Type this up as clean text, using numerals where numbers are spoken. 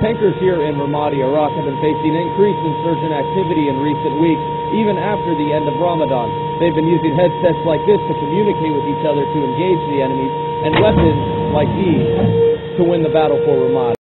Tankers here in Ramadi, Iraq have been facing increased insurgent activity in recent weeks, even after the end of Ramadan. They've been using headsets like this to communicate with each other to engage the enemies, and weapons like these to win the battle for Ramadi.